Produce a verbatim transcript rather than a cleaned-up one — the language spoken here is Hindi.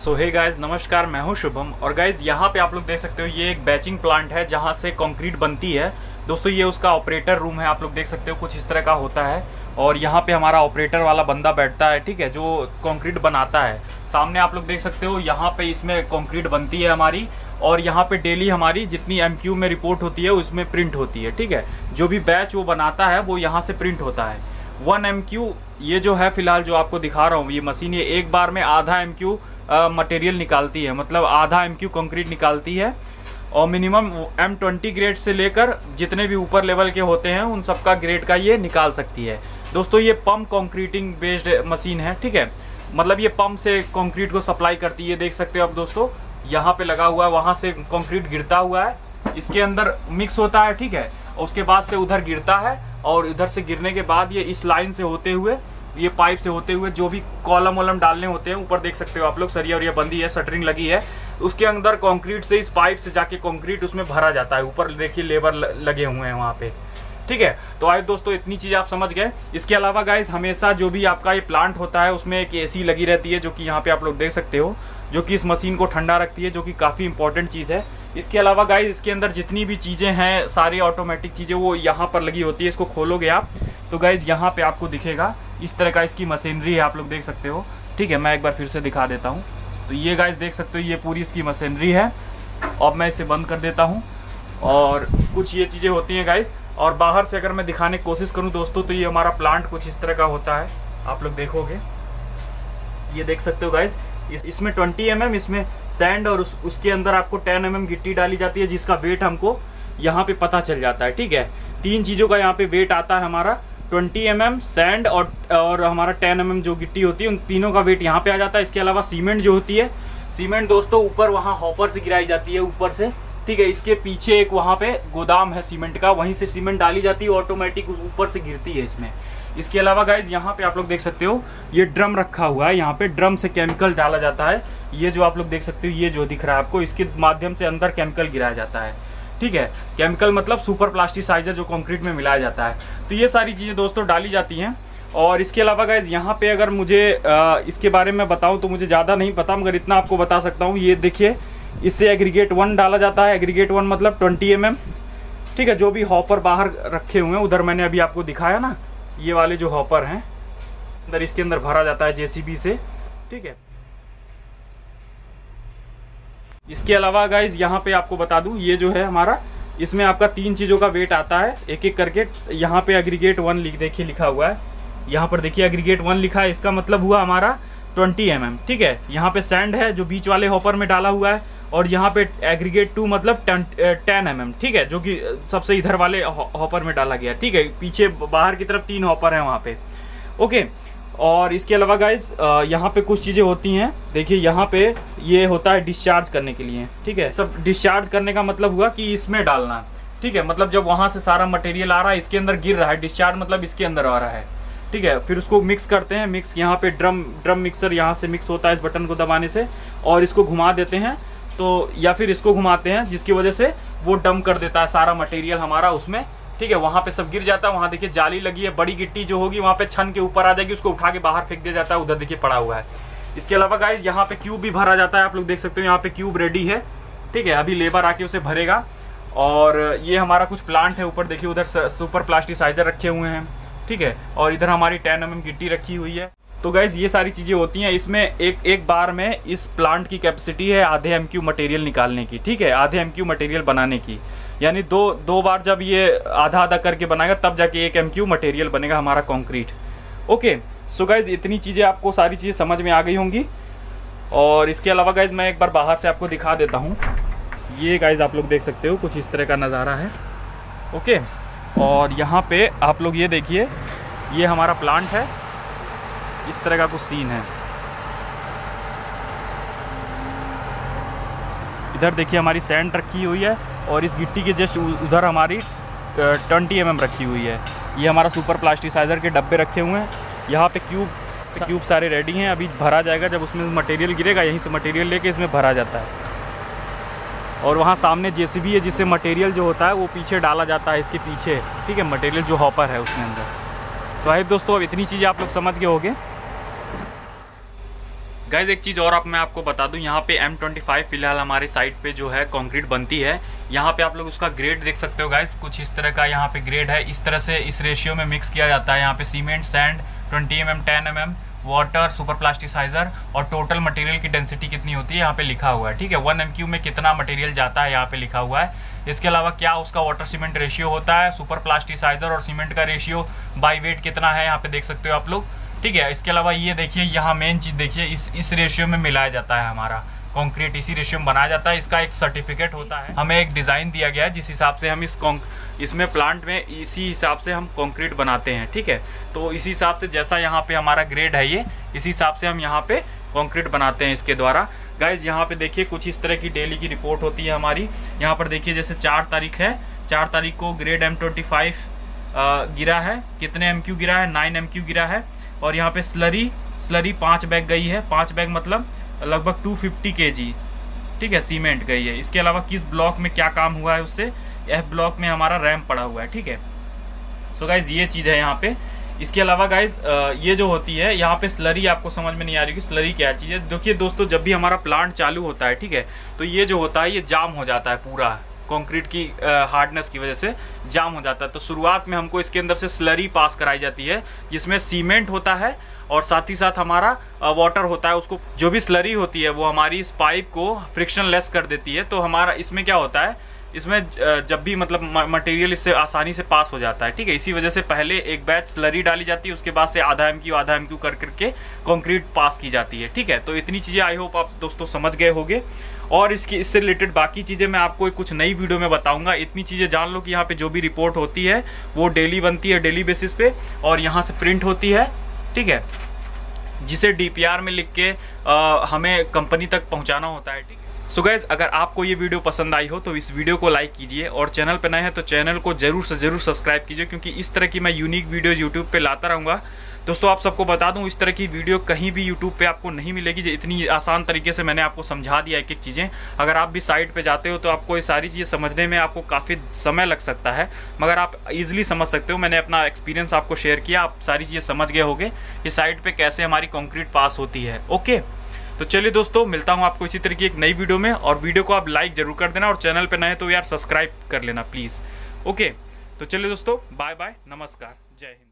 सो हे गाइज, नमस्कार। मैं हूं शुभम और गाइज यहाँ पे आप लोग देख सकते हो ये एक बैचिंग प्लांट है जहाँ से कंक्रीट बनती है। दोस्तों ये उसका ऑपरेटर रूम है, आप लोग देख सकते हो कुछ इस तरह का होता है। और यहाँ पे हमारा ऑपरेटर वाला बंदा बैठता है, ठीक है, जो कंक्रीट बनाता है। सामने आप लोग देख सकते हो यहाँ पे इसमें कंक्रीट बनती है हमारी, और यहाँ पे डेली हमारी जितनी एमक्यू में रिपोर्ट होती है उसमें प्रिंट होती है, ठीक है। जो भी बैच वो बनाता है वो यहाँ से प्रिंट होता है। वन एमक्यू ये जो है फिलहाल जो आपको दिखा रहा हूँ ये मशीन, ये एक बार में आधा एमक्यू मटेरियल निकालती है, मतलब आधा एमक्यू कंक्रीट निकालती है। और मिनिमम एम ट्वेंटी ग्रेड से लेकर जितने भी ऊपर लेवल के होते हैं उन सबका ग्रेड का ये निकाल सकती है। दोस्तों ये पंप कंक्रीटिंग बेस्ड मशीन है, ठीक है, मतलब ये पंप से कंक्रीट को सप्लाई करती है। देख सकते हो आप दोस्तों, यहाँ पे लगा हुआ है, वहां से कंक्रीट गिरता हुआ है, इसके अंदर मिक्स होता है, ठीक है, और उसके बाद से उधर गिरता है, और इधर से गिरने के बाद ये इस लाइन से होते हुए, ये पाइप से होते हुए जो भी कॉलम वॉलम डालने होते हैं, ऊपर देख सकते हो आप लोग सरिया और ये बंदी है, शटरिंग लगी है, उसके अंदर कंक्रीट से इस पाइप से जाके कंक्रीट उसमें भरा जाता है। ऊपर देखिए लेबर लगे हुए हैं वहाँ पे, ठीक है। तो आए दोस्तों, इतनी चीज़ आप समझ गए। इसके अलावा गाइस हमेशा जो भी आपका ये प्लांट होता है उसमें एक एसी लगी रहती है, जो कि यहाँ पे आप लोग देख सकते हो, जो कि इस मशीन को ठंडा रखती है, जो कि काफ़ी इंपॉर्टेंट चीज़ है। इसके अलावा गाइस इसके अंदर जितनी भी चीज़ें हैं, सारी ऑटोमेटिक चीज़ें वो यहाँ पर लगी होती है। इसको खोलोगे आप तो गाइस यहाँ पे आपको दिखेगा इस तरह का इसकी मशीनरी है, आप लोग देख सकते हो, ठीक है। मैं एक बार फिर से दिखा देता हूँ। तो ये गाइस देख सकते हो ये पूरी इसकी मशीनरी है। अब मैं इसे बंद कर देता हूँ, और कुछ ये चीज़ें होती हैं गाइस। और बाहर से अगर मैं दिखाने की कोशिश करूँ दोस्तों, तो ये हमारा प्लांट कुछ इस तरह का होता है, आप लोग देखोगे, ये देख सकते हो गाइस। इस, इसमें ट्वेंटी एम एम इसमें सैंड और उस, उसके अंदर आपको टेन एम एम गिट्टी डाली जाती है, जिसका वेट हमको यहाँ पे पता चल जाता है, ठीक है। तीन चीज़ों का यहाँ पे वेट आता है हमारा, ट्वेंटी एम एम सैंड और और हमारा टेन एम एम जो गिट्टी होती है, उन तीनों का वेट यहाँ पे आ जाता है। इसके अलावा सीमेंट जो होती है, सीमेंट दोस्तों ऊपर वहाँ हॉपर से गिराई जाती है ऊपर से, ठीक है। इसके पीछे एक वहाँ पे गोदाम है सीमेंट का, वहीं से सीमेंट डाली जाती है, ऑटोमेटिक ऊपर से गिरती है इसमें। इसके अलावा गाइज यहाँ पे आप लोग देख सकते हो ये ड्रम रखा हुआ है, यहाँ पे ड्रम से केमिकल डाला जाता है। ये जो आप लोग देख सकते हो, ये जो दिख रहा है आपको, इसके माध्यम से अंदर केमिकल गिराया जाता है, ठीक है। केमिकल मतलब सुपर प्लास्टिसाइजर जो कंक्रीट में मिलाया जाता है। तो ये सारी चीज़ें दोस्तों डाली जाती हैं। और इसके अलावा गाइज यहाँ पे अगर मुझे आ, इसके बारे में बताऊँ तो मुझे ज़्यादा नहीं पता, मगर इतना आपको बता सकता हूँ। ये देखिए, इससे एग्रीगेट वन डाला जाता है। एग्रीगेट वन मतलब ट्वेंटी एम एम, ठीक है। जो भी हॉपर बाहर रखे हुए हैं, उधर मैंने अभी आपको दिखाया ना, ये वाले जो हॉपर हैं, अंदर इसके अंदर भरा जाता है जेसीबी से, ठीक है। इसके अलावा गाइज यहाँ पे आपको बता दूं, ये जो है हमारा, इसमें आपका तीन चीज़ों का वेट आता है एक एक करके। यहाँ पे एग्रीगेट वन लिख देखिए लिखा हुआ है, यहाँ पर देखिए एग्रीगेट वन लिखा है, इसका मतलब हुआ हमारा ट्वेंटी एम एम, ठीक है। यहाँ पे सैंड है जो बीच वाले हॉपर में डाला हुआ है, और यहाँ पे एग्रीगेट टू मतलब टेन एम एम, ठीक है, जो कि सबसे इधर वाले हॉपर में डाला गया, ठीक है। पीछे बाहर की तरफ तीन हॉपर हैं वहाँ पे, ओके। और इसके अलावा गाइज यहाँ पे कुछ चीज़ें होती हैं, देखिए यहाँ पे ये होता है डिस्चार्ज करने के लिए, ठीक है। सब डिस्चार्ज करने का मतलब हुआ कि इसमें डालना, ठीक है, मतलब जब वहाँ से सारा मटेरियल आ रहा है, इसके अंदर गिर रहा है, डिस्चार्ज मतलब इसके अंदर आ रहा है, ठीक है। फिर उसको मिक्स करते हैं, मिक्स यहाँ पे ड्रम ड्रम मिक्सर यहाँ से मिक्स होता है इस बटन को दबाने से, और इसको घुमा देते हैं, तो या फिर इसको घुमाते हैं, जिसकी वजह से वो डंप कर देता है सारा मटेरियल हमारा उसमें, ठीक है। वहाँ पे सब गिर जाता है। वहाँ देखिए जाली लगी है, बड़ी गिट्टी जो होगी वहाँ पे छन के ऊपर आ जाएगी, उसको उठा के बाहर फेंक दिया जाता है, उधर देखिए पड़ा हुआ है। इसके अलावा गाइस यहाँ पे क्यूब भी भरा जाता है, आप लोग देख सकते हो यहाँ पे क्यूब रेडी है, ठीक है। अभी लेबर आके उसे भरेगा। और ये हमारा कुछ प्लांट है, ऊपर देखिए उधर सुपर प्लास्टिसाइजर रखे हुए हैं, ठीक है, और इधर हमारी टेन एम एम गिट्टी रखी हुई है। तो गाइज ये सारी चीज़ें होती हैं। इसमें एक एक बार में इस प्लांट की कैपेसिटी है आधे एम क्यू मटेरियल निकालने की, ठीक है, आधे एम क्यू मटेरियल बनाने की। यानी दो दो बार जब ये आधा आधा करके बनाएगा तब जाके एक एम क्यू मटेरियल बनेगा हमारा कंक्रीट, ओके। सो गाइज इतनी चीज़ें आपको सारी चीज़ें समझ में आ गई होंगी। और इसके अलावा गाइज मैं एक बार बाहर से आपको दिखा देता हूँ। ये गाइज आप लोग देख सकते हो कुछ इस तरह का नज़ारा है, ओके। और यहाँ पे आप लोग ये देखिए, ये हमारा प्लांट है, इस तरह का कुछ सीन है। इधर देखिए हमारी सैंड रखी हुई है, और इस गिट्टी के जस्ट उधर हमारी ट्वेंटी एम एम रखी हुई है। ये हमारा सुपर प्लास्टिसाइजर के डब्बे रखे हुए हैं। यहाँ पे क्यूब क्यूब सारे रेडी हैं, अभी भरा जाएगा। जब उसमें मटेरियल गिरेगा, यहीं से मटेरियल लेके इसमें भरा जाता है। और वहाँ सामने जेसीबी है, जिससे मटेरियल जो होता है वो पीछे डाला जाता है, इसके पीछे, ठीक है, मटेरियल जो हॉपर है उसमें अंदर। तो भाई दोस्तों अब इतनी चीज़ें आप लोग समझ गए होंगे। गाइज एक चीज़ और आप मैं आपको बता दूं, यहाँ पे एम ट्वेंटी फाइव फिलहाल हमारे साइट पे जो है कंक्रीट बनती है। यहाँ पे आप लोग उसका ग्रेड देख सकते हो गाइज, कुछ इस तरह का यहाँ पे ग्रेड है। इस तरह से इस रेशियो में मिक्स किया जाता है। यहाँ पे cement, sand, twenty M M, ten M M, water, super plasticizer और टोटल मटेरियल की डेंसिटी कितनी होती है यहाँ पे लिखा हुआ है। ठीक है, वन एम क्यू में कितना मटेरियल जाता है यहाँ पे लिखा हुआ है। इसके अलावा क्या उसका वाटर सीमेंट रेशियो होता है, सुपर प्लास्टिसाइजर और सीमेंट का रेशियो बाई वेट कितना है यहाँ पे देख सकते हो आप लोग। ठीक है, इसके अलावा ये देखिए, यहाँ मेन चीज़ देखिए, इस इस रेशियो में मिलाया जाता है हमारा कंक्रीट, इसी रेशियो में बनाया जाता है। इसका एक सर्टिफिकेट होता है, हमें एक डिज़ाइन दिया गया है जिस हिसाब से हम इस इसमें प्लांट में इसी हिसाब से हम कंक्रीट बनाते हैं। ठीक है, तो इसी हिसाब से जैसा यहाँ पे हमारा ग्रेड है ये, इसी हिसाब से हम यहाँ पे कंक्रीट बनाते हैं इसके द्वारा। गाइज यहाँ पे देखिए कुछ इस तरह की डेली की रिपोर्ट होती है हमारी। यहाँ पर देखिए जैसे चार तारीख है, चार तारीख को ग्रेड एम ट्वेंटी फाइव गिरा है, कितने एम क्यू गिरा है, नाइन एम क्यू गिरा है। और यहाँ पे स्लरी स्लरी पाँच बैग गई है, पाँच बैग मतलब लगभग टू फिफ्टी के जी। ठीक है, सीमेंट गई है। इसके अलावा किस ब्लॉक में क्या काम हुआ है उससे, एफ ब्लॉक में हमारा रैम पड़ा हुआ है। ठीक है, सो गाइज ये चीज़ है यहाँ पे। इसके अलावा गाइज ये जो होती है यहाँ पे स्लरी, आपको समझ में नहीं आ रही कि स्लरी क्या चीज़ है। देखिए दोस्तों, जब भी हमारा प्लांट चालू होता है, ठीक है, तो ये जो होता है ये जाम हो जाता है, पूरा कंक्रीट की हार्डनेस की वजह से जाम हो जाता है। तो शुरुआत में हमको इसके अंदर से स्लरी पास कराई जाती है, जिसमें सीमेंट होता है और साथ ही साथ हमारा वाटर होता है। उसको जो भी स्लरी होती है वो हमारी इस पाइप को फ्रिक्शन लेस कर देती है। तो हमारा इसमें क्या होता है, इसमें जब भी मतलब मटेरियल इससे आसानी से पास हो जाता है। ठीक है, इसी वजह से पहले एक बैच स्लरी डाली जाती है, उसके बाद से आधा एम क्यू आधा एम क्यू कर करके कंक्रीट पास की जाती है। ठीक है, तो इतनी चीज़ें आई होप आप दोस्तों समझ गए होंगे। और इसकी इससे रिलेटेड बाकी चीज़ें मैं आपको कुछ नई वीडियो में बताऊंगा। इतनी चीज़ें जान लो कि यहाँ पे जो भी रिपोर्ट होती है वो डेली बनती है, डेली बेसिस पे, और यहाँ से प्रिंट होती है। ठीक है, जिसे डी पी आर में लिख के आ, हमें कंपनी तक पहुँचाना होता है। ठीक है, सो गाइज अगर आपको ये वीडियो पसंद आई हो तो इस वीडियो को लाइक कीजिए, और चैनल पर नए हैं तो चैनल को जरूर से जरूर सब्सक्राइब कीजिए, क्योंकि इस तरह की मैं यूनिक वीडियोज यूट्यूब पे लाता रहूँगा। दोस्तों आप सबको बता दूं, इस तरह की वीडियो कहीं भी यूट्यूब पे आपको नहीं मिलेगी। इतनी आसान तरीके से मैंने आपको समझा दिया एक एक चीज़ें। अगर आप भी साइट पे जाते हो तो आपको ये सारी चीज़ें समझने में आपको काफ़ी समय लग सकता है, मगर आप इजीली समझ सकते हो। मैंने अपना एक्सपीरियंस आपको शेयर किया, आप सारी चीज़ें समझ गए होंगे कि साइट पर कैसे हमारी कंक्रीट पास होती है। ओके, तो चलिए दोस्तों, मिलता हूँ आपको इसी तरह की एक नई वीडियो में, और वीडियो को आप लाइक जरूर कर देना, और चैनल पे नए तो यार सब्सक्राइब कर लेना प्लीज़। ओके, तो चलिए दोस्तों, बाय बाय, नमस्कार, जय हिंद।